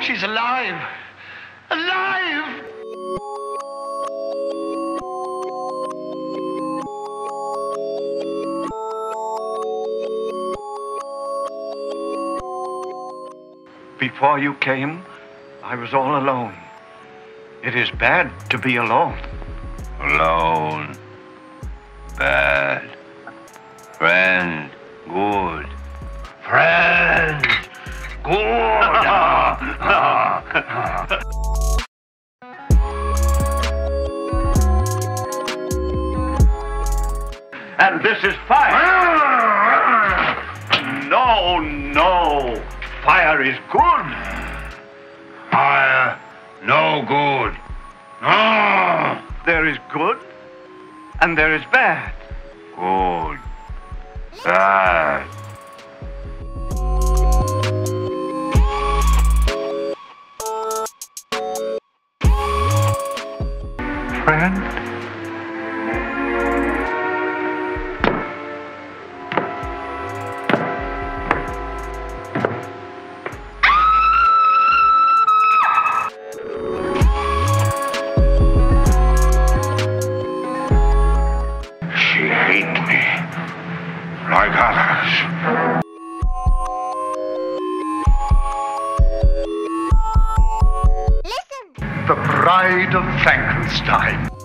She's alive! Alive! Before you came, I was all alone. It is bad to be alone. Alone. Bad. Friend. Good. Friend. Good. And this is fire. No, no. Fire is good. Fire. No good. No. There is good, and there is bad. Good. Bad. Friend? She hates me like others. The Bride of Frankenstein.